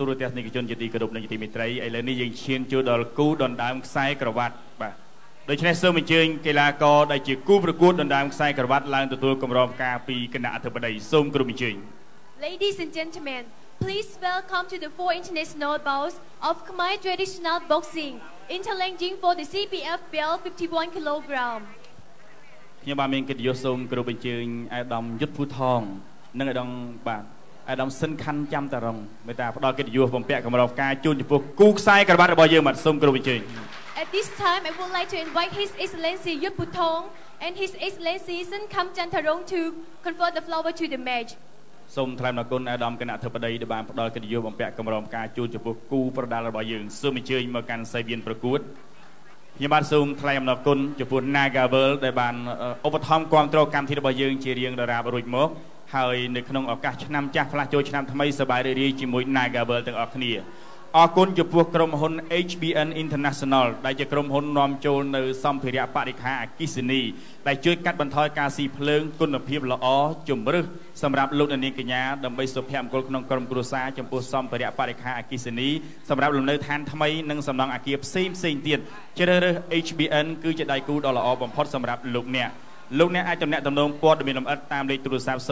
ទូរទស្សនិកជនជាទីគោរពនិងជាទីមេត្រីឥឡូវនេះយើងឈានចូលដល់គូដណ្ដើមខ្សែក្រវ៉ាត់បាទដូច្នេះសូមអញ្ជើញកីឡាករដែលជាគូប្រកួតដណ្ដើមខ្សែក្រវ៉ាត់ឡើងទទួលគម្រោងការពីគណៈអធិបតីសូមគោរពអញ្ជើញ Ladies and gentlemen, please welcome to the 4 international bouts of Khmer traditional boxing interlinking for the CPF belt 51 kg. ខ្ញុំបានមានកិត្តិយសសូមគោរពអញ្ជើញអាដាមយុទ្ធភូថងនិងអាដាមបាទអាដាមសិនខាន់ចាំតារងមេត្តាផ្ដល់កិត្តិយសបំពាក់គម្រោងការជូនចំពោះគូខ្សែក្រវ៉ាត់របស់យើងបាទសូមគោរពអញ្ជើញ At this time, I would like to invite His Excellency Yut Putong and His Excellency Sun Kam Chantarong to confer the flower to the match. សូមថ្លែងអំណរគុណអាដាមគណៈអធិបតីដែលបានផ្ដល់កិត្តិយសបំពាក់គម្រោងការជូនចំពោះគូប្រដាល់របស់យើងសូមអញ្ជើញមកកាន់សីវៀនប្រកួតខ្ញុំបាទសូមថ្លែងអំណរគុណចំពោះ Nagavel ដែលបានឧបត្ថម្ភគាំទ្រកម្មវិធីរបស់យើងជារៀងដរាបរួចមកហើយនៅក្នុងឱកាសឆ្នាំចាស់ផ្លាស់ចូលឆ្នាំថ្មីសប្បាយរីករាយជាមួយ Nagavel ទាំងអស់គ្នាអរគុណចំពោះក្រុមហ៊ុន HBN International ដែលជាក្រុមហ៊ុននាំចូលនៅសម្ភារៈបរិក្ខារអគ្គិសនីដែលជួយកាត់បន្ថយការស៊ីភ្លើងគុណភាពល្អជំរឹះសម្រាប់លោកអ្នកនាងកញ្ញាដើម្បីសុភមង្គលក្នុងក្រុមគ្រួសារចំពោះសម្ភារៈបរិក្ខារអគ្គិសនីសម្រាប់លំនៅឋានថ្មីនិងសំណង់អគារផ្សេងទៀតជ្រើសរើស HBN គឺជាដៃគូដ៏ល្អបំផុតសម្រាប់លោកអ្នកអាចទំនាក់ទំនងព័ត៌មានលម្អិតតាមលេខទូរស័ព្ទ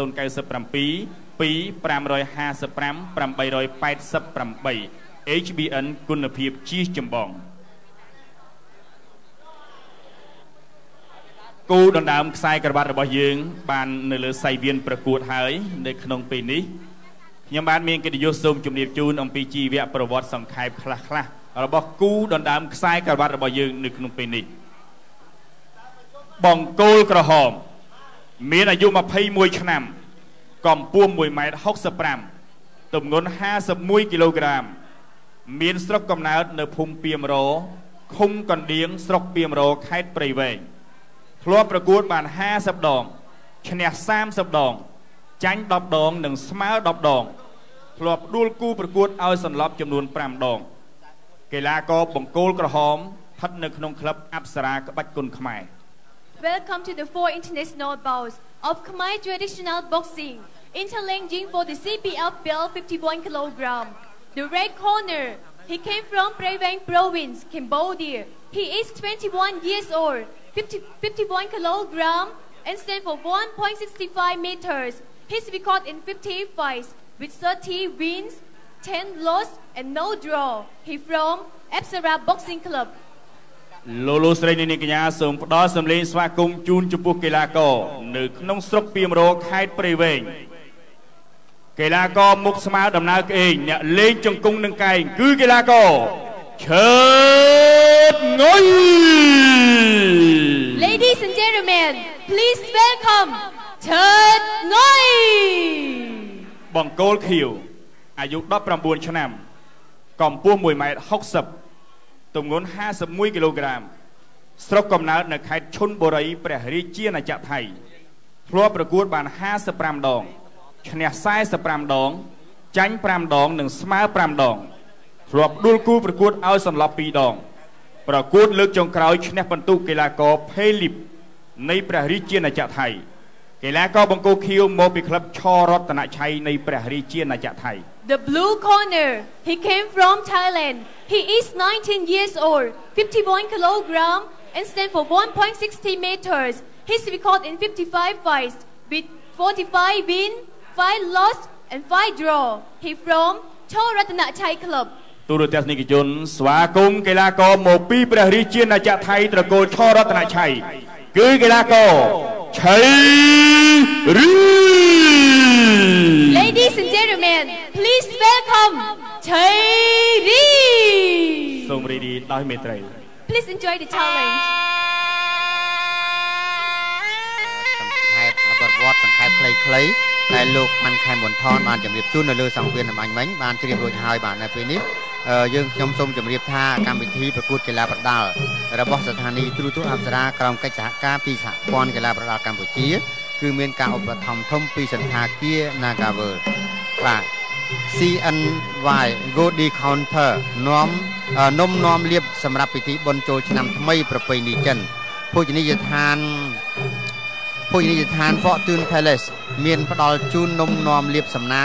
097 2 555 888 HBN គុណភាពជាចម្បងគូដណ្ដើមខ្សែក្រវ៉ាត់របស់យើងបាននៅលើសៃវៀនប្រកួតហើយនៅក្នុងពេលនេះខ្ញុំបានមានកិត្តិយសសូមជម្រាបជូនអំពីជីវប្រវត្តិសង្ខេបខ្លះរបស់គូដណ្ដើមខ្សែក្រវ៉ាត់របស់យើងនៅក្នុងពេលនេះបង្គោលក្រហមមានអាយុ21ឆ្នាំកម្ពស់ 1.65 m ទម្ងន់51 គីឡូក្រាមមានស្រុកកំណើតនៅភូមិពីមរឃុំកណ្ដៀងស្រុកពីមរខេត្តព្រៃវែងធ្លាប់ប្រកួតបាន50ដងឈ្នះ30ដងចាញ់10ដងនិងស្មើ10ដងធ្លាប់ដួលគូប្រកួតឲ្យសន្លប់ចំនួន5ដងកីឡាករបង្គោលក្រហមស្ថិតនៅក្នុងក្លឹបអប្សរាក្បាច់គុណខ្មែរ Welcome to the 4 international bouts of Khmer traditional boxing interlinking for the CPF belt 51 kg. The red corner, he came from Prevang province, Cambodia. He is 21 years old, 51 kg and stands for 1.65 meters. His record in 50 fights with 30 wins, 10 losses and no draw. He from Apsara Boxing Club. លោកស្រីនាងកញ្ញាសូមផ្ដល់សម្លេងស្វាគមន៍ជូនចំពោះកីឡាករនៅក្នុងស្រុកពីមរខេត្តព្រៃវែងកីឡាករមុខស្មើដំណើរក្អេងអ្នកលេងជង្គង់នឹងកែងគឺកីឡាករឈើតងុយ Ladies and gentlemen, please welcome ឈើតងុយបង្គោលខៀវអាយុ19ឆ្នាំកម្ពស់ 1.60 m ទម្ងន់51 គីឡូក្រាមស្រុកកំណើតនៅខេត្តឈុនបុរីព្រះរាជាណាចក្រថៃធ្លាប់ប្រកួតបាន55ដងឈ្នះ45ដងចាញ់5ដងនិងស្មើ5ដងធ្លាប់ដួលគូប្រកួតឲ្យសន្លប់2ដងប្រកួតលើកចុងក្រោយឈ្នះពិន្ទុកីឡាករផេលីបនៃព្រះរាជាណាចក្រថៃកីឡាករបង្គោលខៀវមកពីក្លឹបឆរតនឆៃនៃព្រះរាជាណាចក្រថៃ The blue corner, he came from Thailand. He is 19 years old, 51 kg and stands for 1.60 meters. His record in 55 fights with 45 wins, 5 lost and 5 draw. He from Choratnachai Club. ទូរទស្សនិកជនស្វាគមន៍កីឡាករមកពីព្រះរាជាណាចក្រថៃត្រកូលឆរតនឆៃគឺកីឡាករឆៃរី Ladies and gentlemen, please welcome ឆៃរីសូមរីករាយដោយមេត្រី Please enjoy the challenge. ប្រវត្តិសង្ខេបខ្លីៗដែលលោកបានខែមុនថនបានជម្រាបជូននៅលើសង្វៀនអំញ្ញមិញបានជ្រាបរួចហើយបាទនៅពេលនេះយើងខ្ញុំសូមជម្រាបថាកម្មវិធីប្រកួតកីឡាប្រដាល់របស់ស្ថានីយទូរទស្សន៍អប្សរាក្រោមកិច្ចសហការពីសហព័ន្ធកីឡាប្រដាល់កម្ពុជាគឺមានការឧបត្ថម្ភធំពីសន្តាគារ Nagavel បាទ CNY Gold Counter នំនាំលៀបសម្រាប់ពិធីបុណ្យចូលឆ្នាំថ្មីប្រពៃណីចិនភោជនីយដ្ឋាន Fortune Palace មានផ្ដល់ជូននំនាំលៀបសំណាង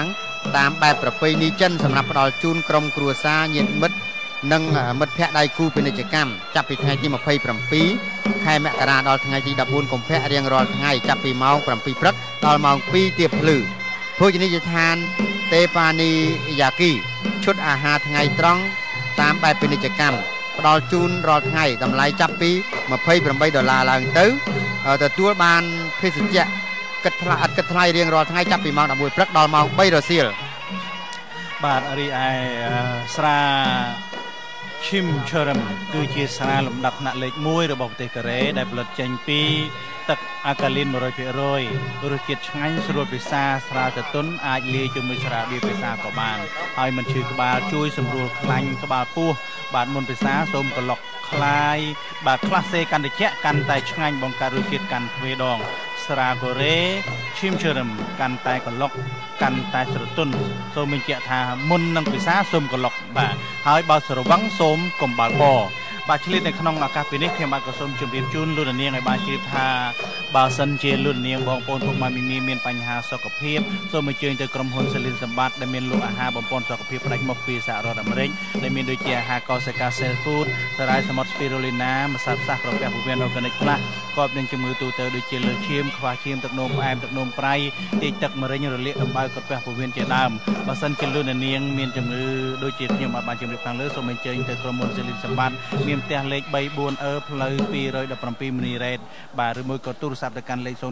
តាមបែបប្រពៃណីចិនសម្រាប់ផ្ដល់ជូនក្រុមគ្រួសារញាតិមិត្តនិងមិត្តភ័ក្តិដៃគូពាណិជ្ជកម្មចាប់ពីថ្ងៃទី27ខែមករាដល់ថ្ងៃទី14កុម្ភៈរៀងរាល់ថ្ងៃចាប់ពីម៉ោង7ព្រឹកដល់ម៉ោង2ទៀបភ្លឺភោជនីយដ្ឋានទេប៉ានីយ៉ាគីឈុតអាហារថ្ងៃត្រង់តាមបែបពាណិជ្ជកម្មផ្ដល់ជូនរាល់ថ្ងៃតម្លៃចាប់ពី$28ឡើងទៅទទួលបានភេសជ្ជៈគិតថ្លៃរៀងរាល់ថ្ងៃចាប់ពីម៉ោង11ព្រឹកដល់ម៉ោង3រសៀលបាទរីឯស្រាឈឹមឈរឹមគឺជាស្រាលំដាប់ថ្នាក់លេខ1របស់ប្រទេសកូរ៉េដែលផលិតចេញពីទឹកអាកាលីន 100% រសជាតិឆ្ងាញ់ស្រួលពិសាស្រាទទុនអាចលាយជាមួយស្រាបៀរពិសាក៏បានហើយមិនឈឺក្បាលជួយសម្រួលខ្លាញ់ក្បាលពោះបាទមុនពិសាសូមក្លុកខ្លាយបាទខ្លះសេកាន់តែកាន់តែឆ្ងាញ់បង្កើតរសជាតិកាន់ទ្វេដងស្រាកូរ៉េឈឹមឈរឹមកាន់តែក្លុកកាន់តែស្រទន់សូមបញ្ជាក់ថាមុននឹងពិសាសូមក្លុកបាទហើយបើស្រវឹងសូមកុំបើកបបាទឆ្លៀតនៅក្នុងឱកាសពេលនេះខ្ញុំបាទក៏សូមជម្រាបជូនលោកនាងឲ្យបានជ្រាបថាបើសិនជាលោកនាងបងប្អូនពុកម៉ែមីមីមានបញ្ហាសុខភាពសូមអញ្ជើញទៅក្រុមហ៊ុនសាលីនសម្បត្តិដែលមានលក់អាហារបំពេញសុខភាពផ្ដាច់មុខពីសហរដ្ឋអាមេរិកដែលមានដូចជាអាហារកោសិកា Cell Food សារ៉ាយសមុទ្រ Spirulina ម្សៅផ្សះក្រពះពោះវៀន Organic Plus ក៏នឹងជំងឺទូទៅដូចជាលើសឈាមខ្វះឈាមទឹកនោមផ្អែមទឹកនោមប្រៃទាកទឹកម្រេញរលាកដំបៅក្រពះពោះវៀនជាដើមបើសិនជាលោកនាងមានជំងឺដូចជាខ្ញុំបានជម្រាបខាងលើសូមអញ្ជើញទៅក្រុមហ៊ុនសាលីនសម្បត្តិមានផ្ទះលេខ340ផ្លូវ217 មីនីរ៉េតបាទឬមួយក៏ទូរស័ព្ទទៅកាន់លេខ097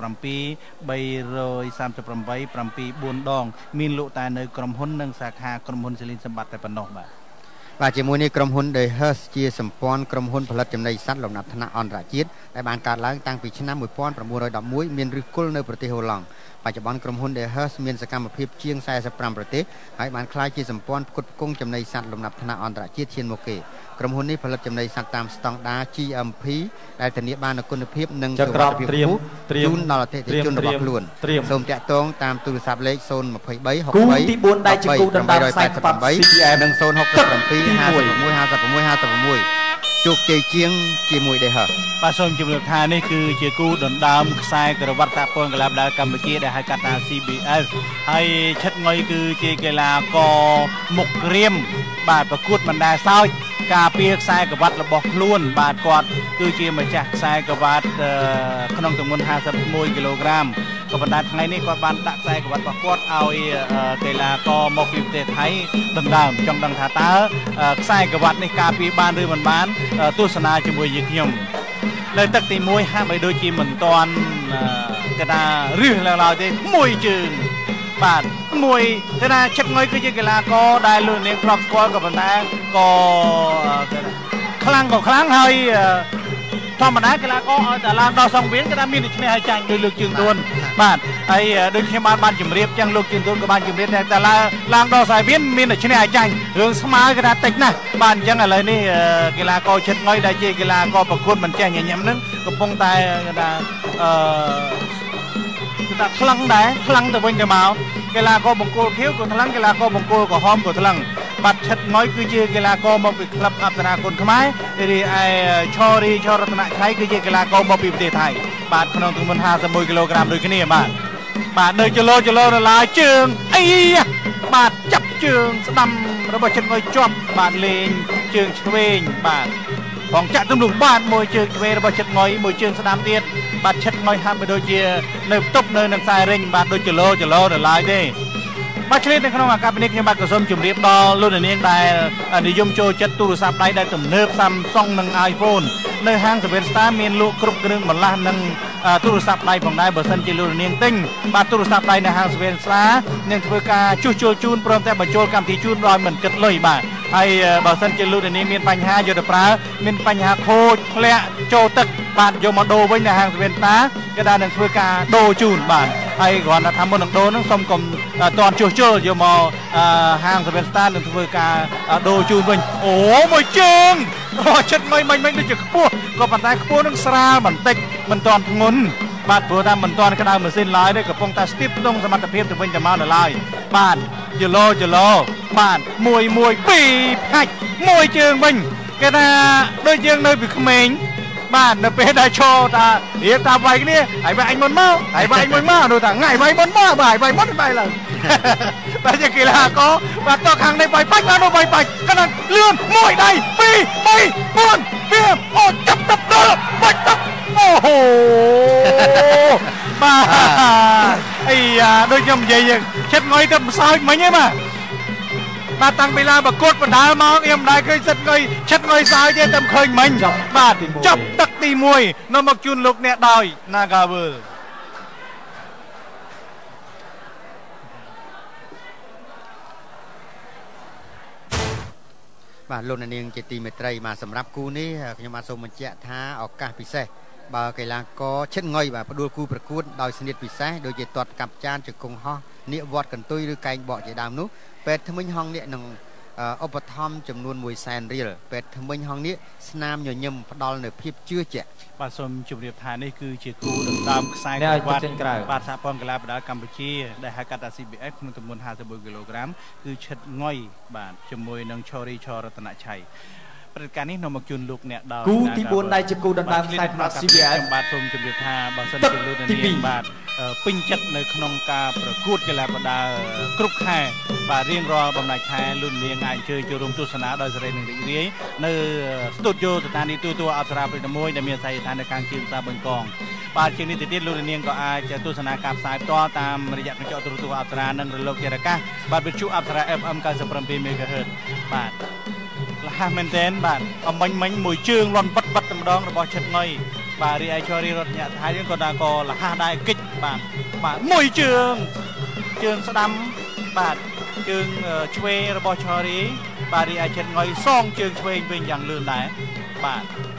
338 74 ដងមានលក់តែនៅក្រុមហ៊ុននិងសាខាក្រុមហ៊ុនសាលីនសម្បត្តិតែប៉ុណ្ណោះបាទជាមួយនេះក្រុមហ៊ុន The Hearst ជាសម្ព័ន្ធក្រុមហ៊ុនផលិតចំណីសត្វលំដាប់ថ្នាក់អន្តរជាតិដែលបានកើតឡើងតាំងពីឆ្នាំ1911មានឫសគល់នៅប្រទេសហូឡង់បច្ចុប្បន្នក្រុមហ៊ុន The Hearst មានសកម្មភាពជាង45ប្រទេសហើយបានក្លាយជាសម្ព័ន្ធផ្គត់ផ្គង់ចំណីសត្វលំដាប់ថ្នាក់អន្តរជាតិឈានមុខគេក្រុមហ៊ុននេះផលិតចំណីសត្វតាមស្តង់ដារ GMP ដែលធានាបាននូវគុណភាពនិងសុវត្ថិភាពខ្ពស់ជូនដល់អតិថិជនរបស់ខ្លួនសូមតាក់ទងតាមទូរស័ព្ទលេខ023 63 គូទី4ដៃជាគូដណ្ដើមខ្សែក្បាត់ CPM និង067 56 56 ជោគជ័យជាងជាមួយ The Hearst បាទសូមជម្រាបថានេះគឺជាគូដណ្ដើមខ្សែក្រវ៉ាត់សហព័ន្ធកីឡាផ្ដាល់កម្ពុជាដែលហៅកាត់ថា CBL ហើយឈិតងុយគឺជាកីឡាករមុខក្រៀមបាទប្រកួតបណ្ដាសោចការពារខ្សែក្រវ៉ាត់របស់ខ្លួនបាទគាត់គឺជាម្ចាស់ខ្សែក្រវ៉ាត់ក្នុងទម្ងន់51គីឡូក្រាមក៏ប៉ុន្តែថ្ងៃនេះគាត់បានដាក់ខ្សែក្រវ៉ាត់របស់គាត់ឲ្យកីឡាករមកពីប្រទេសថៃដណ្ដើមចង់ដឹងថាតើខ្សែក្រវ៉ាត់នេះការពារបានឬមិនបានទស្សនាជាមួយយើងខ្ញុំនៅទឹកទី1ហាក់បីដូចជាមិនទាន់គេថារឹសឡើងឡើយទេមួយជើងបាទមួយគេថាឈិតងុយគឺជាកីឡាករដែលលោកនាងធ្លាប់ស្គាល់ក៏ប៉ុន្តែក៏ខ្លាំងហើយធម្មតាកីឡាករឲ្យតែឡើងដល់សង្វៀនគេថាមានតែឈ្នះហើយចាញ់ដោយលើកជើងទួនបាទហើយដូចខ្ញុំបានជម្រាបចឹងលោកជើងទួនក៏បានជម្រាបតែឡើងដល់សង្វៀនមានតែឈ្នះហើយចាញ់រឿងស្មើគេថាតិចណាស់បាទអញ្ចឹងឥឡូវនេះកីឡាករឈិតងុយដែលជាកីឡាករប្រកួតមិនចេះញញឹមហ្នឹងកំពុងតែគេថាខ្លាំងដែរខ្លាំងទៅវិញទៅមកកីឡាករបង្គោលខៀវក៏ខ្លាំងកីឡាករបង្គោលក្រហមក៏ខ្លាំងបាត់ឈិតងុយគឺជាកីឡាករមកពីក្លឹបអប្សរាគុណខ្មែររីឯឆរតនខៃគឺជាកីឡាករមកពីប្រទេសថៃបាទក្នុងទម្ងន់51គីឡូក្រាមដូចគ្នាបាទនៅចលោរឡាជើងអីបាទចាប់ជើងស្ដាំរបស់ឈិតងុយជាប់បាទលេងជើងឆ្វេងបាទផងចាក់ទំនុកបាទមួយជើងឆ្វេងរបស់ឈិតងុយមួយជើងស្ដាំទៀតបាទឈិតងុយហាក់បីដូចជានៅផ្ទប់នៅនឹងខ្សែរេញបាទដូចចលោនៅឡើយទេបាទឆ្លៀតនៅក្នុងអាកាសនេះខ្ញុំបាទក៏សូមជម្រាបដល់លោកនាងដែលនិយមចូលចិត្តទូរស័ព្ទដៃដែលទំនើប Samsung និង iPhone នៅហាង Seven Star មានលក់គ្រប់គ្រឿងបន្លាស់និងទូរស័ព្ទដៃផងដែរបើសិនជាលោកនាងទិញបាទទូរស័ព្ទដៃនៅហាង Seven Star នឹងធ្វើការជួសជុលជូនព្រមទាំងបញ្ចូលកម្មវិធីជូនដោយមិនគិតលុយបាទហើយបើសិនជាលោកនាងមានបញ្ហាយកទៅប្រើមានបញ្ហាខូចធ្លាក់ចូលទឹកបាទយកមកដូរវិញនៅហាង Seven Star គេថានឹងធ្វើការដូរជូនបាទហើយគ្រាន់តែថាមុននឹងដូរហ្នឹងសូមកុំតន់ជួសជុលយកមកហាង Seven Star នឹងធ្វើការដូរជូនវិញអូមួយជើងឈិតមិនដូចជាខ្ពស់ក៏ប៉ុន្តែខ្ពស់នឹងស្រាលបន្តិចមិនតន់ធ្ងន់បាទព្រោះថាមិនតន់ក្តៅម៉ាស៊ីនឡើយទេកំពុងតែស្ទាបក្នុងសមត្ថភាពទៅវិញទៅមកនៅឡើយបាទចលោបាទ1 2 2 ផាច់មួយជើងវិញគេថាដូចយើងនៅពីក្មេង bạn nó bé đã cho ta hiệp ta vay cái này hãy vay anh muốn mau hãy vay anh muốn mau rồi thằng ngày vay muốn mau bài vay mất vay lần bây giờ kỳ là có và to hàng này vay bách nó vay bách cái này lươn mỏi đây pi pi buồn kia ô chập đập đỡ bách đập ô hồ bà ấy đôi nhầm gì vậy chết ngồi tầm sao mấy nhé mà bà tăng bị la bà cốt bà đá máu em đai cây chất ngồi sao chứ tầm khơi mình bà chọc tắc tì mùi nó mặc chun lục nẹ đòi naga vừa បាទលោកនាងជាទីមេត្រីបាទសម្រាប់គូនេះខ្ញុំបាទសូមបញ្ជាក់ថាឱកាសពិសេសបើកីឡាករឈិតងុយបាទផ្ដួលគូប្រកួតដោយស្និទ្ធពិសេសដូចជាទាត់កាប់ចានជង្គង់ហោះនាគវត្តកន្ទុយឬកែងបកជាដើមនោះពេទ្យថ្មិញហងនេះនឹងឧបត្ថម្ភចំនួន 100,000 រៀលពេទ្យថ្មិញហងនេះស្នាមញញឹមផ្ដល់នូវភាពជឿជាក់បាទសូមជម្រាបថានេះគឺជាគូដណ្ដើមខ្សែក្រវ៉ាត់បាទសហព័ន្ធកីឡាប្រដាល់កម្ពុជាដែលហៅកាត់ថា CBF ក្នុងទម្ងន់ 51 គីឡូក្រាមគឺឈិតងុយបាទជាមួយនឹងឆរីឆរតនឆៃ ព្រឹត្តិការណ៍នេះនាំមកជូនលោកអ្នកដល់គូទី 4 ដែលជាគូដណ្ដើមខ្សែប្រដាល់ CBF បាទសូមជម្រាបថាបើសិនជាលោកនាងបាទពេញចិត្តនៅក្នុងការប្រកួតកីឡាប្រដាល់គ្រប់ខែបាទរៀងរាល់បំណាច់ខែលោកនាងអាចអញ្ជើញចូលរួមទស្សនាដោយសេរីនិងរីករាយនៅស្ទូឌីយោស្ថានីយ៍ទូទួលអប្សរាព្រឹក1ដែលមានអាសយដ្ឋាននៅខាងជើងផ្សារបឹងកងបាទជាងនេះទៅទៀតលោកនាងក៏អាចទស្សនាការផ្សាយផ្ទាល់តាមរយៈកញ្ចក់ទូរទស្សន៍អប្សរានិងរលកធាតុអាកាសបាទវិទ្យុអប្សរា FM 97 MHz បាទ លះមែនតើបាទអមិញមិញមួយជើងលន់បិទបិទតែម្ដងរបស់ឈិតងុយបាទរីឯឆរីរតនថៃក៏ថាក៏លះដែរគិចបាទបាទមួយជើងស្ដាំបាទជើងឆ្វេងរបស់ឆរីបាទរីឯឈិតងុយសងជើងឆ្វេងវិញយ៉ាងលឿនដែរបាទ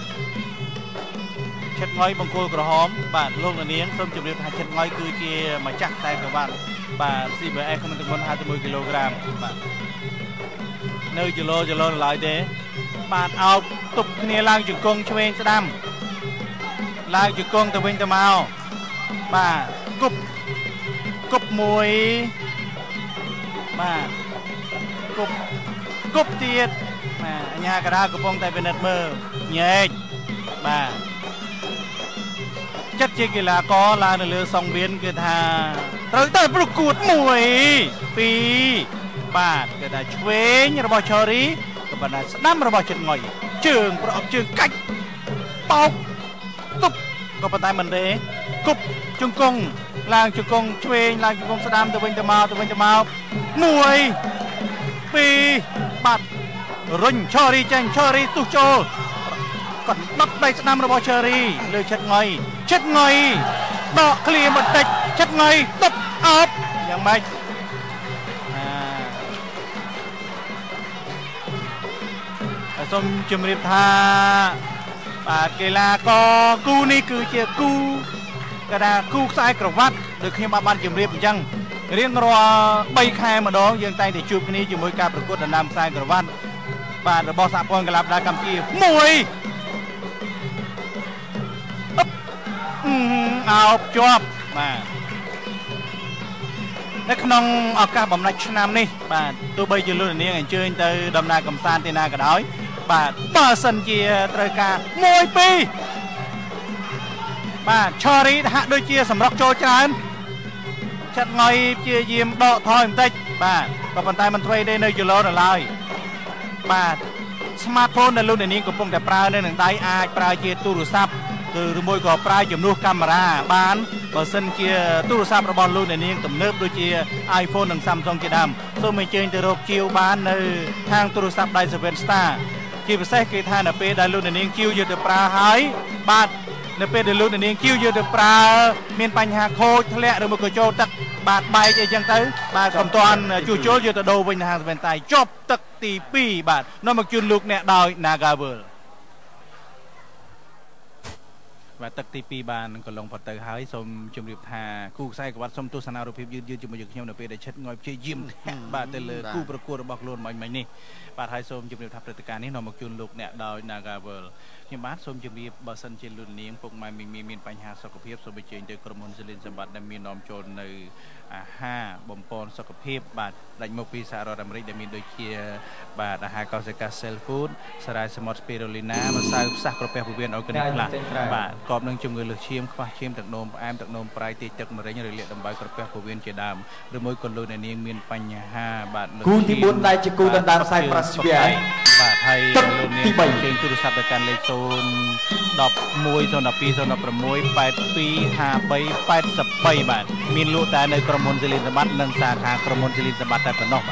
ឈិតងុយបង្គោលក្រហមបាទលោកនាងសូមជម្រាបថាឈិតងុយគឺជាម្ចាស់ខ្សែក្រវ៉ាត់បាទ CBF ក្នុងទម្ងន់ 51 គីឡូក្រាមបាទ នៅចលោឡើយទេបាទអោបទប់គ្នាឡើងជង្គង់ឆ្វេងស្ដាំឡើងជង្គង់ទៅវិញទៅមកបាទគប់មួយបាទគប់ទៀតបាទអញ្ញាកដាកំពុងតែពិនិត្យមើលញែកបាទចិត្តជាកីឡាករឡើងនៅលើសង្វៀនគឺថាត្រូវតែប្រកួត1 2 បាទគេថាឆ្វេងរបស់ឆរីក៏ប៉ុន្តែស្ដាំរបស់ជិតងុយជើងប្រអប់ជើងកាច់បោកទប់ក៏ប៉ុន្តែមិនទេគប់ជង្គង់ឡើងជង្គង់ឆ្វេងឡើងជង្គង់ស្ដាំទៅវិញទៅមក1 2 បាទរុញឆរីចេញឆរីទុះចូលគាត់ដុតដៃស្ដាំរបស់ឆរីលើជិតងុយដកឃ្លាបន្តិចជិតងុយទប់អោបយ៉ាងម៉េច សូមជម្រាបថាបាទកីឡាករគូនេះគឺជាគូកដាគូខ្សែក្រវ៉ាត់ដូចខ្ញុំបានជម្រាបអញ្ចឹងរៀងរាល់3ខែម្ដងយើងតែងតែជួបគ្នាជាមួយការប្រកួតដណ្ដើមខ្សែក្រវ៉ាត់បាទរបស់សហព័ន្ធកីឡាប្រដាល់កម្ពុជាអោបជាប់បាទ នៅក្នុងឱកាសបំណាច់ឆ្នាំនេះបាទទោះបីជាលោកនាងអញ្ជើញទៅដំណើរកំសាន្តទីណាក៏ដោយបាទបើសិនជាត្រូវការ1 2 បាទឆរីហាក់ដូចជាសម្រុកចូលច្រើនឆិតងុយព្យាយាមដកថយបន្តិចបាទក៏ប៉ុន្តែមិនធ្វើទេនៅចលោនៅឡើយបាទ smartphone ដែលលោកនាងកំពុងតែប្រើនៅនឹងដៃអាចប្រើជាទូរស័ព្ទ ឬមួយក៏ប្រើជំនួសកាមេរ៉ាបានបើសិនជាទូរស័ព្ទរបស់លោកនាងទំនើបដូចជា iPhone និង Samsung ជាដើមសូមអញ្ជើញទៅរកជាវបាននៅខាងទូរស័ព្ទដៃ 7 Star ជាពិសេសគេថានៅពេលដែលលោកនាងជាវយកទៅប្រើហើយបាទនៅពេលដែលលោកនាងជាវយកទៅប្រើមានបញ្ហាខូចធ្លាក់ឬមួយក៏ចូលទឹកបាទបែកអីចឹងទៅបាទកុំតាន់ជួសជុលយកទៅដូរវិញនៅហាង 7 Star ចប់ទឹកទី 2 បាទនាំមកជូនលោកអ្នកដោយ Nagavel បាទទឹកទី 2 បានក៏ឡងផុតទៅហើយសូមជម្រាបថាគូខ្សែក្រវ៉ាត់សូមទស្សនារូបភាពយឺតជាមួយយើងខ្ញុំនៅពេលដែលឈិតងុយព្យាយាមបាទទៅលើគូប្រកួតរបស់ខ្លួនមិញនេះបាទហើយសូមជម្រាបថាព្រឹត្តិការណ៍នេះនាំមកជូនលោកអ្នកដោយ Nagavel ខ្ញុំបាទសូមជម្រាបបើសិនជាលូននាងពុកម៉ែមានបញ្ហាសុខភាពសូមបញ្ជើញទៅក្រុមហ៊ុន Selin សម្បត្តិដែលមាននាំចូលនៅអាហារបំពន់សុខភាពបាទដាច់មកពីសហរដ្ឋអាមេរិកដែលមានដូចជាបាទអាហារកោសិកា Cell Food សារ៉ាយសមុទ្រ Spirulina ម្សៅផ្សះក្រពះពោះវៀនអូកានីកខ្លះបាទកប់នឹងជំងឺលើសឈាមខ្វះឈាមទឹកនោមផ្អែមទឹកនោមប្រៃទីទឹកម្រេញរលាកដំបៅក្រពះពោះវៀនជាដើមឬមួយក៏លោកអ្នកនាងមានបញ្ហាបាទគូទី4ដែលជាគូដណ្ដើមខ្សែប្រាក់ CBI បាទហើយលោកនាងជើងទូរស័ព្ទទៅកាន់លេខ011 012 016 8253 83បាទមានលក់តែនៅក្រុមហ៊ុន Selin សម្បត្តិនិងសាខាក្រុមហ៊ុន Selin សម្បត្តិតែប៉ុណ្ណោះ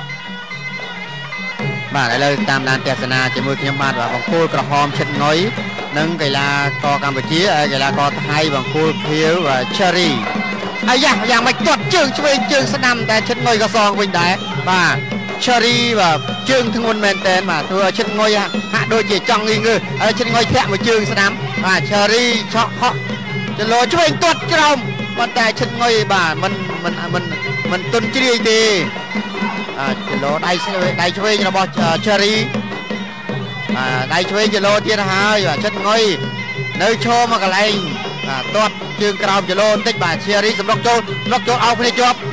បាទឥឡូវតាមដានទស្សនាជាមួយខ្ញុំបាទបង្គោលក្រហមឈិតងុយនិងកីឡាករកម្ពុជាកីឡាករថៃបង្គោលខៀវ Cherry អាយ៉ាយ៉ាងមិនទាត់ជើងឆ្វេងជើងស្ដាំតែឈិតងុយក៏សងវិញដែរបាទ Cherry បាទជើងធ្ងន់មែនតើបាទធ្វើឲ្យឈិតងុយហាក់ដូចជាចង់ងើហើយឈិតងុយធាក់មួយជើងស្ដាំបាទ Cherry ឆក់ហក់ចលោឆ្វេងទាត់ក្រោមប៉ុន្តែឈិតងុយបាទមិនទុនជ្រាយទេចលោដៃឆ្វេងរបស់ Cherry ដៃឆ្វេងចលោទៀតហើយឈិតងុយនៅឈរមកកន្លែងទាត់ជើងក្រោមចលោបន្តិចបាទ Cherry សម្រុកចូលអោបគ្នាជាប់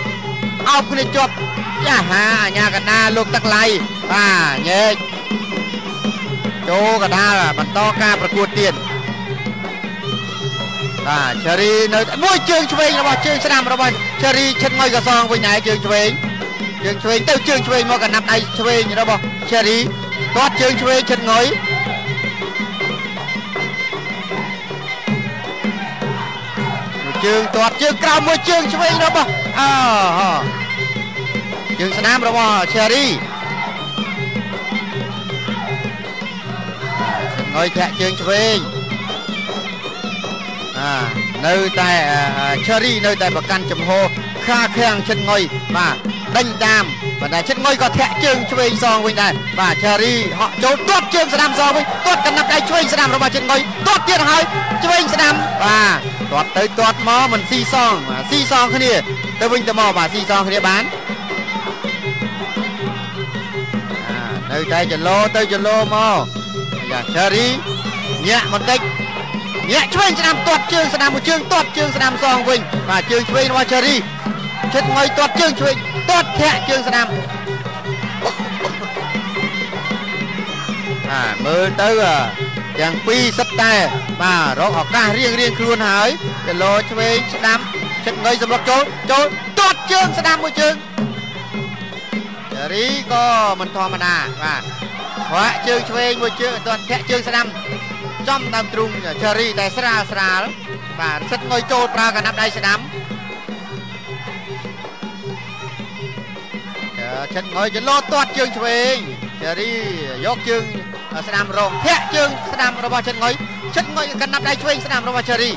ចាហាអញ្ញាកណ្ដាលលោកទឹកឡៃបាទញែកចូលកណ្ដាលបន្តការប្រកួតទៀតបាទ Cherry នៅមួយជើងឆ្វេងរបស់ជើងស្ដាំរបស់ Cherry ឈិតងុយក៏សងវិញដែរជើងឆ្វេងទៅជើងឆ្វេងមកកណាប់ដៃឆ្វេងរបស់ Cherry ទាត់ជើងឆ្វេងឈិតងុយជើងទាត់ជើងក្រោមមួយជើងឆ្វេងរបស់ជើងស្ដាំរបស់ Cherry ងុយធាក់ជើងឆ្វេងនៅតែ Cherry នៅតែប្រកាន់ចំហខាខាំងឈិតងុយបាទដេញតាមប៉ុន្តែឈិតងុយក៏ធាក់ជើងឆ្វេងសងវិញដែរបាទ Cherry ហក់ចូលទាត់ជើងស្ដាំសងវិញទាត់កណាប់ដៃឆ្វេងស្ដាំរបស់ឈិតងុយទាត់ទៀតហើយឆ្វេងស្ដាំបាទទាត់ទៅទាត់មកមិនស៊ីសងគ្នាទៅវិញទៅមកបាទស៊ីសងគ្នាបាននៅតែចលោមកយ៉ា Cherry ញាក់បន្តិចញាក់ឆ្វេងស្ដាំទាត់ជើងស្ដាំមួយជើងទាត់ជើងស្ដាំសងវិញបាទជើងឆ្វេងរបស់ Cherry ឈិតងុយទាត់ជើងឆ្វេងទាត់ធាក់ជើងស្ដាំមើលទៅទាំងពីរសិតតែបាទរកឱកាសរៀងខ្លួនហើយចលោឆ្វេងស្ដាំឈិតងុយសម្រុកចូលទាត់ជើងស្ដាំមួយជើង Cherry ក៏មិនធម្មតាបាទខ្វាក់ជើងឆ្វេងមួយជើងទាត់ធាក់ជើងស្ដាំចំដើមទ្រូង Cherry តែស្រាលបាទសិតងុយចូលប្រើកណាប់ដៃស្ដាំឈិតងុយចលោទាត់ជើងឆ្វេង Cherry យកជើងស្ដាំរងធាក់ជើងស្ដាំរបស់ឈិតងុយកណាប់ដៃឆ្វេងស្ដាំរបស់ Cherry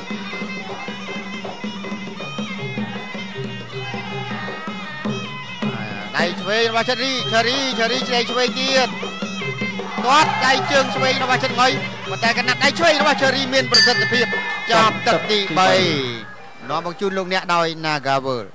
ដៃឆ្វេងរបស់ Cherry ឆ្វេងទៀតទាត់ដៃជើងឆ្វេងរបស់ឈិតងុយប៉ុន្តែកណាប់ដៃឆ្វេងរបស់ Cherry មានប្រសិទ្ធភាពចាប់ទឹកទី3នាំមកជូនលោកអ្នកដោយ Nagaworld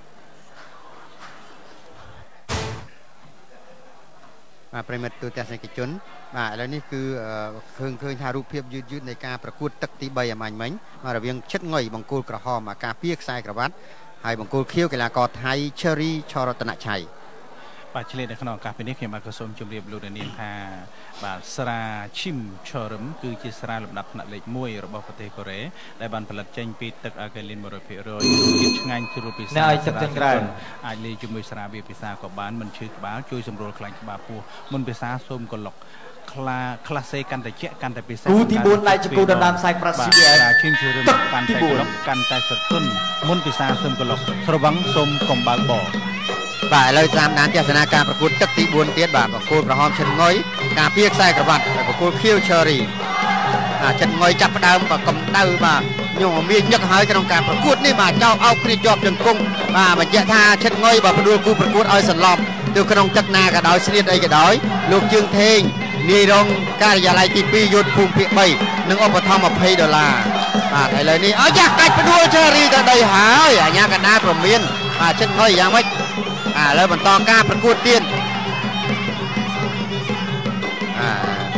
បាទប្រិមិត្តទូទស្សនិកជនបាទឥឡូវនេះគឺឃើញថារូបភាពយឺតនៃការប្រកួតទឹកទី3អាមាញ់មិញបាទរវាងឈិតងុយបង្គោលក្រហមការពារខ្សែក្រវ៉ាត់ហើយបង្គោលខៀវកីឡាករថៃ Cherry ឆរតនឆៃបាទឆ្លៀតនៅក្នុងឱកាសនេះខ្ញុំបាទក៏សូមជម្រាបលោកនាងថាបាទស្រាឈីមឆរឹមគឺជាស្រាលំដាប់ថ្នាក់លេខ1របស់ប្រទេសកូរ៉េដែលបានផលិតចេញពីទឹកអាកាលីន 100% ជាតិឆ្ងាញ់ជ្រុលពិសាអាចលាយជាមួយស្រាវាពិសាក៏បានមិនឈឺក្បាលជួយសម្រួលខ្លាញ់ក្បាលពោះមុនពិសាសូមកឡុកក្លាសេកាន់តែជាកាន់តែពិសេសគូទី4ដែលជាគូដណ្ដើមខ្សែប្រាក់ CBI ឈីមជួរកាន់តែក្លុកកាន់តែស្រទន់មុនពិសាសូមកឡុកស្រវឹងសូមកំបើកបបាទឥឡូវតាមដានទស្សនាការប្រកួតទឹកទី4ទៀតបាទបង្គោលក្រហមឈិតងុយការពារខ្សែក្រវ៉ាត់បង្គោលខៀវ Cherry ឈិតងុយចាប់ផ្ដើមកម្ដៅបាទញញឹកហើយក្នុងការប្រកួតនេះបាទចោលអោបគ្នាជាប់ជង្គង់បាទបញ្ជាក់ថាឈិតងុយបាទផ្ដួលគូប្រកួតឲ្យសន្លប់ទៅក្នុងទឹកណាក៏ដោយស្នៀតអីក៏ដោយលោកជើងថេងនាយរងការិយាល័យទី2យុទ្ធភូមិភាគ3និងឧបត្ថម្ភ$20បាទឥឡូវនេះអោយ៉ាកាច់ផ្ដួល Cherry ទៅដីហើយអាញាកណ្ដាលព្រមានបាទឈិតងុយយ៉ាងម៉េចឥឡូវបន្តការប្រកួតទៀត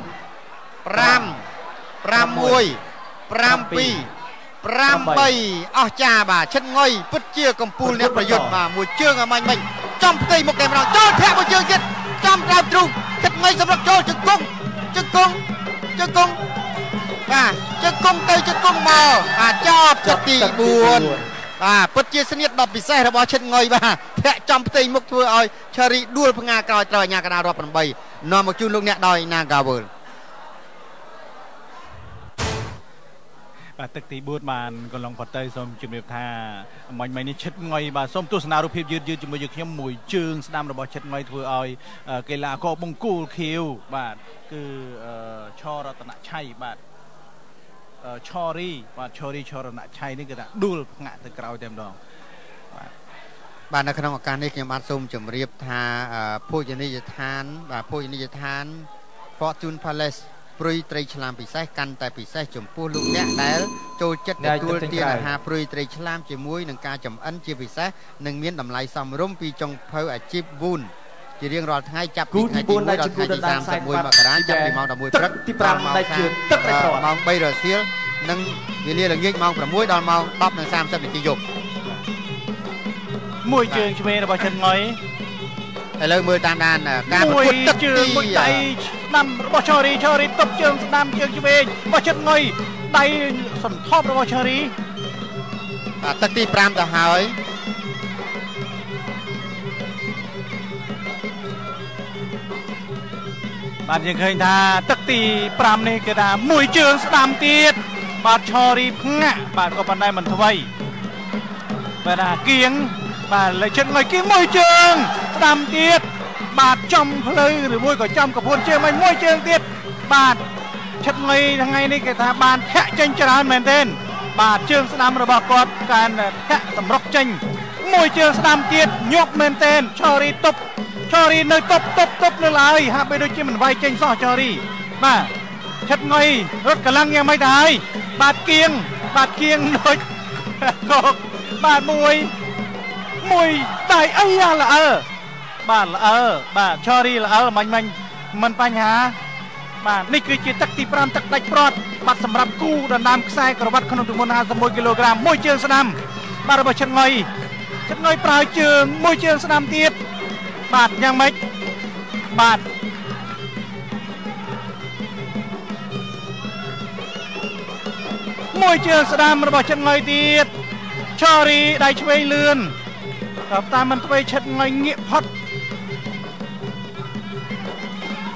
អស់ចាបាទឈិតងុយពិតជាកំពូលអ្នកប្រយុទ្ធបាទមួយជើងអាមាញ់មិញចំផ្ទៃមុខតែម្ដងចូលធាក់មួយជើងទៀតចំដើមទ្រូងឈិតងុយសម្រាប់ចូលជង្គង់បាទជង្គង់ទៅជង្គង់មកបាទចប់ទឹកទី4បាទពិតជាស្នៀតដ៏ពិសេសរបស់ឈិតងុយបាទធាក់ចំផ្ទៃមុខធ្វើឲ្យឆារីដួលផ្ងាក្រោយត្រូវអាជ្ញាកណ្ដាលរាប់8នាំមកជូនលោកអ្នកដោយ Nagawal ទឹកទី4បានកន្លងផុតទៅសូមជម្រាបថាមិញនេះឈិតងុយបាទសូមទស្សនារូបភាពយឺតជាមួយយើងខ្ញុំមួយជើងស្ដាំរបស់ឈិតងុយធ្វើឲ្យកីឡាករបង្គោលខៀវបាទគឺឆរតនឆៃបាទឆរីឆរតនឆៃនេះគឺថាដួលផ្ងាក់ទៅក្រោយតែម្ដងបាទនៅក្នុងឱកាសនេះខ្ញុំបាទសូមជម្រាបថាភោជនីយដ្ឋាន Fortune Palace ព្រុយត្រីឆ្លាមពិសេសកាន់តែពិសេសចំពោះលោកអ្នកដែលចូលចិត្តទទួលទានអាហារព្រុយត្រីឆ្លាមជាមួយនឹងការចំអិនជាពិសេសនិងមានតម្លៃសមរម្យពីចុងភៅអាជីពវូនជារៀងរាល់ថ្ងៃចាប់ពីថ្ងៃទី1ដល់ថ្ងៃទី31មករាចាប់ពីម៉ោង11ព្រឹកទី5ដែលជាទឹកតែប្រម៉ោង3រសៀលនិងវេលាល្ងាចម៉ោង6ដល់ម៉ោង10:30នាទីយប់មួយជើងឆ្វេងរបស់ឈិតងុយឥឡូវមើលតាមដានការប្រកួតទឹកទីមួយដៃស្ដាំរបស់ឆរីតុបជើងស្ដាំជើងឆ្វេងរបស់ឈិតងុយដៃសន្ធប់របស់ឆរីទឹកទី5ទៅហើយបាទយើងឃើញថាទឹកទី5នេះគេថាមួយជើងស្ដាំទៀតបាទឆរីផ្ងាក់បាទក៏ប៉ុន្តែមិនថ្មីបាទថាគៀងបាទលេខឈិតងុយគៀងមួយជើងស្ដាំទៀតបាទចំភ្លៅឬមួយក៏ចំកពួនជើងមួយជើងទៀតបាទឈិតងុយថ្ងៃនេះគេថាបានធាក់ចេញច្រើនមែនទែនបាទជើងស្ដាំរបស់គាត់ការធាក់សម្រុកចេញមួយជើងស្ដាំទៀតញាប់មែនទែនឆរីតុបឆរីនៅតុបនៅឡើយហាក់បីដូចជាមិនវាយចេញសោះឆរីបាទឈិតងុយរត់កម្លាំងយ៉ាងម៉េចទៅហើយបាទគៀងដូចកោកបាទមួយដៃអីល្អបាទឆរីល្អមាញ់មិនបញ្ហាបាទនេះគឺជាទឹកទី5ទឹកដាច់ព្រាត់បាទសម្រាប់គូដណ្ដើមខ្សែក្រវ៉ាត់ក្នុងទម្ងន់51គីឡូក្រាមមួយជើងស្ដាំបាទរបស់ឈិតងុយប្រើជើងមួយជើងស្ដាំទៀតបាទយ៉ាងម៉េចបាទមួយជើងស្ដាំរបស់ឈិតងុយទៀតឆរីដៃឆ្វេងលឿនតាមមិនធ្វើឈិតងុយងាកផុត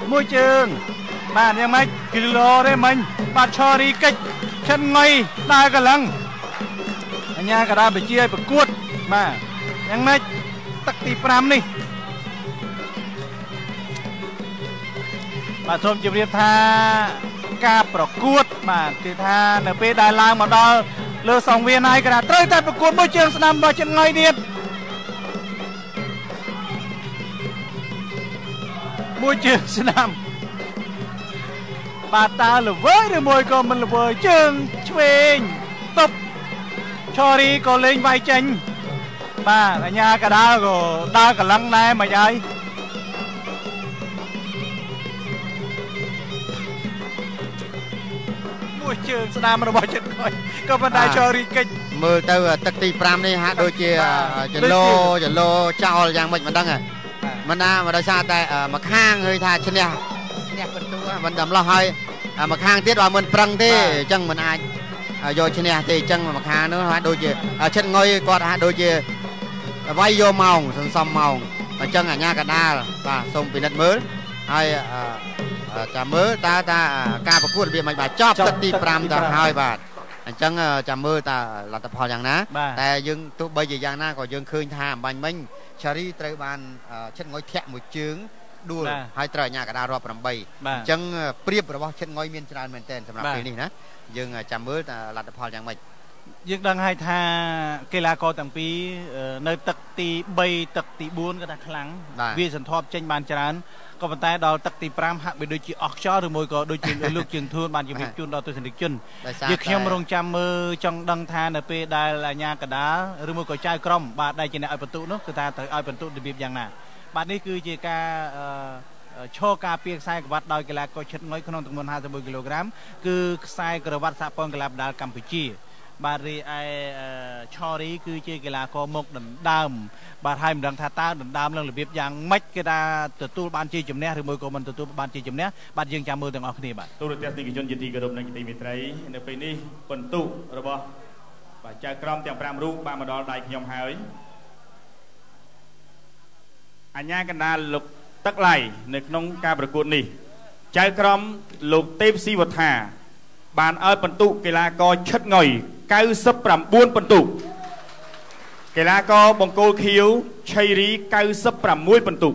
មួយជើងបាទយ៉ាងម៉េចគីឡូទេមិញបាទឆរីកិច្ចឈិនងុយដើរកន្លងអញ្ញាកដាបជាឲ្យប្រកួតបាទយ៉ាងម៉េចទឹកទី5នេះបាទសូមជម្រាបថាការប្រកួតបាទគឺថានៅពេលដែលឡើងមកដល់លើសង្វៀនហើយក៏ត្រូវតែប្រកួតមួយជើងស្ដាំរបស់ចិនងុយទៀតមួយជើងស្ដាំបាទតើល្វើយឬមួយក៏មិនល្វើយជើងឆ្វេងតប់ឆរីក៏លេងវាយចេញបាទអញ្ញាកដាក៏ដើរកន្លងដែរមិនហើយមួយជើងស្ដាំរបស់ចិនងុយក៏ប៉ុន្តែឆរីកិច្ចមើលទៅទឹកទី5នេះហាក់ដូចជាចលោចោលយ៉ាងម៉េចមិនដឹងមិនណាមកដោយសារតែមកខាងឃើញថាឈ្នះបន្ទូមិនដំឡោះហើយមកខាងទៀតបើមិនប្រឹងទេអញ្ចឹងមិនអាចយកឈ្នះទេអញ្ចឹងមកខាងនោះហាក់ដូចជាឈិតងុយគាត់ហាក់ដូចជាវាយយកម៉ោងសន្សំម៉ោងអញ្ចឹងអាញាកដាលបាទសូមពិនិត្យមើលហើយចាំមើលតើការប្រកួតរបៀបមិនបាទចប់ទឹកទី5ទៅហើយបាទអញ្ចឹងចាំមើលតើលទ្ធផលយ៉ាងណាតែយើងទោះបីជាយ៉ាងណាក៏យើងឃើញថាអំបញ្ញមិញឆារីត្រូវបានឈិតងុយធាក់មួយជើងដួលហើយត្រូវអាញាកដារាប់8អញ្ចឹងព្រៀបរបស់ឈិតងុយមានច្រើនមែនទែនសម្រាប់ពេលនេះណាយើងចាំមើលតើលទ្ធផលយ៉ាងម៉េចយើងដឹងហើយថាកីឡាករទាំងពីរនៅទឹកទី3ទឹកទី4ក៏ថាខ្លាំងវាសន្ធាប់ចេញបានច្រើនក៏ប៉ុន្តែដល់ទឹកទី5ហាក់បីដូចជាអស់ខ្យល់ឬមួយក៏ដូចជាលោកជើងធួនបានជម្រាបជូនដល់ទស្សនិកជនយើងខ្ញុំរងចាំមើលចង់ដឹងថានៅពេលដែលអាញាកដាឬមួយក៏ចៅក្រុមបាទដែលជាអ្នកឲ្យបន្ទុកនោះគឺថាត្រូវឲ្យបន្ទុករបៀបយ៉ាងណាបាទនេះគឺជាការឈរការពារខ្សែក្រវ៉ាត់ដោយកីឡាករឈិតងុយក្នុងទម្ងន់51គីឡូក្រាមគឺខ្សែក្រវ៉ាត់សហព័ន្ធកីឡាបណ្ដាលកម្ពុជាបាទរីឯឆរីគឺជាកីឡាករមុខដណ្ដើមបាទហើយមិនដឹងថាតើដណ្ដើមនឹងរបៀបយ៉ាងម៉េចគេថាទទួលបានជ័យជំនះឬមួយក៏មិនទទួលបានជ័យជំនះបាទយើងចាំមើលទាំងអស់គ្នាបាទទូរទស្សនិកជនជាទីគោរពនិងជាទីមេត្រីនៅពេលនេះបន្ទុករបស់បាទចៅក្រមទាំង5រូបបានមកដល់ដៃខ្ញុំហើយអញ្ញាកណ្ដាលលោកទឹកឡៃនៅក្នុងការប្រកួតនេះចៅក្រមលោកទេពស៊ីវត្ថាបានឲ្យបន្ទុកកីឡាករឈិតងុយ99បន្ទុកកីឡាករបង្គោលខៀវឆៃរី96បន្ទុក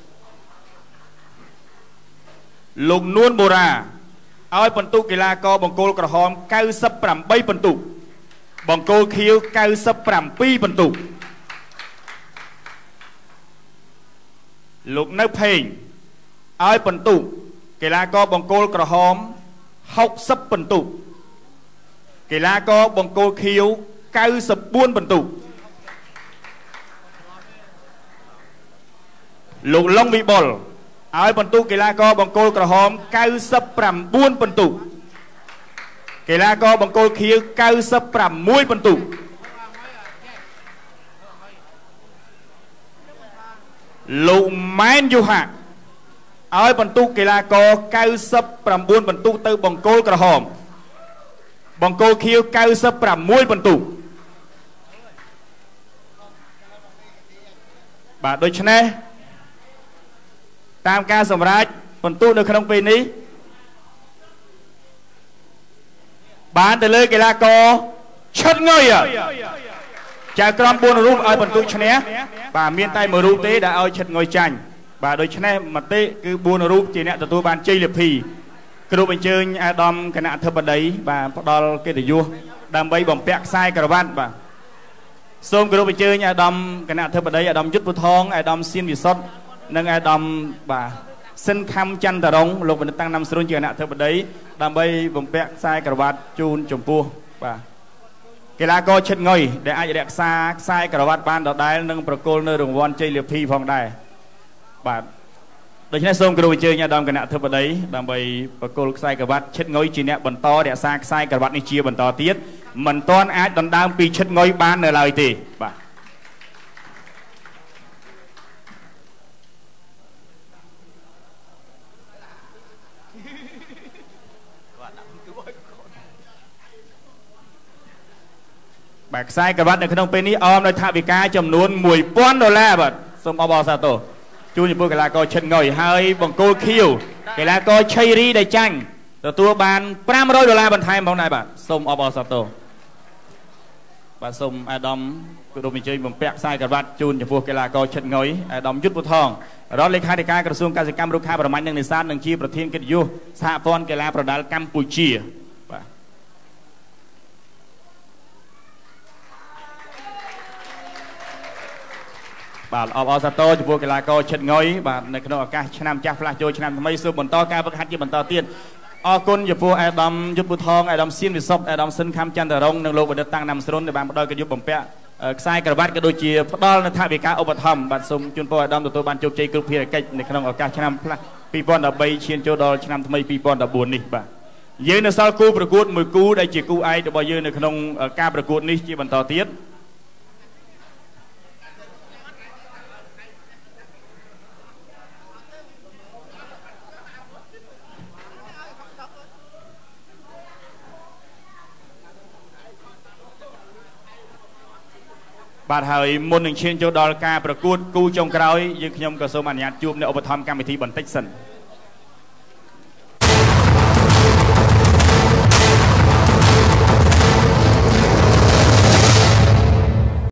លោកនួនបូរ៉ាឲ្យបន្ទុកកីឡាករបង្គោលក្រហម98បន្ទុកបង្គោលខៀវ97បន្ទុកលោកនៅផេងឲ្យបន្ទុកកីឡាករបង្គោលក្រហម60បន្ទុកកីឡាករបង្គោលខៀវ94បន្ទុកលោកឡុងវិបុលឲ្យបន្ទុកកីឡាករបង្គោលក្រហម99បន្ទុកកីឡាករបង្គោលខៀវ96បន្ទុកលោកម៉ែនយូហាឲ្យបន្ទុកកីឡាករ99បន្ទុកទៅបង្គោលក្រហមបង្គោលខៀវ96បន្ទុកបាទដូច្នេះតាមការសម្រេចបន្ទុកនៅក្នុងពេលនេះបានទៅលើកីឡាករឈិតងុយចៅក្រម4រូបឲ្យបន្ទុកឈ្នះបាទមានតែ1រូបទេដែលឲ្យឈិតងុយចាញ់បាទដូច្នេះមតិគឺ4រូបជាអ្នកទទួលបានជ័យលាភីគ្រូបញ្ជើញអាដាមគណៈអធិបតីបាទផ្ដល់កិត្តិយសដើម្បីបំពាក់ខ្សែក្រវ៉ាត់បាទសូមគោរពអញ្ជើញអាដាមគណៈអធិបតីអាដាមយុទ្ធពុថងអាដាមសៀនវិសុទ្ធនិងអាដាមបាទសិនខំចន្ទរងលោកបណ្ឌិតតាំងណាំស្រួនជាគណៈអធិបតីដើម្បីបំពាក់ខ្សែក្រវ៉ាត់ជូនចំពោះបាទកីឡាករឈិតងុយដែលអាចរក្សាខ្សែក្រវ៉ាត់បានដដែលនិងប្រគល់នៅរង្វាន់ជ័យលាភីផងដែរបាទដូច្នេះសូមគោរពអញ្ជើញអាដាមគណៈអធិបតីដើម្បីប្រគល់ខ្សែក្រវ៉ាត់ឈិតងុយជាអ្នកបន្តរក្សាខ្សែក្រវ៉ាត់នេះជាបន្តទៀតមិនទាន់អាចដណ្ដើមពីឈិតងុយបាននៅឡើយទេបាទបាទខ្សែក្រវ៉ាត់នៅក្នុងពេលនេះអមដោយថវិកាចំនួន$1000បាទសូមអបអរសាទរជូនចំពោះកីឡាករឈិតងុយហើយបង្គោលខៀវកីឡាករឆៃរីដែលចាញ់ទទួលបាន$500បន្ថែមផងដែរបាទសូមអបអរសាទរបាទសូមអាដាមគោរពអញ្ជើញបំពាក់ខ្សែក្រវ៉ាត់ជូនចំពោះកីឡាករឈិតងុយអាដាមយុទ្ធពូថងរដ្ឋលេខាធិការក្រសួងកសិកម្មរុក្ខាប្រមាញ់និងនេសាទនិងជាប្រធានកិត្តិយសសហព័ន្ធកីឡាប្រដាល់កម្ពុជាបាទអបអរសាទរចំពោះកីឡាករឈិតងុយបាទនៅក្នុងឱកាសឆ្នាំចាស់ផ្លាស់ចូលឆ្នាំថ្មីសូមបន្តការហ្វឹកហាត់ជាបន្តទៀតអរគុណចំពោះអាដាមយុទ្ធពូថងអាដាមសៀនវិសុទ្ធអាដាមសិនខំចន្ទរងនិងលោកបណ្ឌិតតាំងណាំស្រុនដែលបានផ្ដល់កិត្តិយសបំពាក់ខ្សែក្រវ៉ាត់ក៏ដូចជាផ្ដល់នៅថវិកាឧបត្ថម្ភបាទសូមជូនពរអាដាមទទួលបានជោគជ័យគ្រប់ភារកិច្ចនៅក្នុងឱកាសឆ្នាំផ្លាស់2013ឈានចូលដល់ឆ្នាំថ្មី2014នេះបាទយើងនៅសល់គូប្រកួតមួយគូដែលជាគូឯករបស់យើងនៅក្នុងការប្រកួតនេះជាបន្តទៀតបាទហើយមុននឹងឈានចូលដល់ការប្រកួតគូចុងក្រោយយើងខ្ញុំក៏សូមអនុញ្ញាតជួបនៅឧបត្ថម្ភកម្មវិធីបន្តិចសិន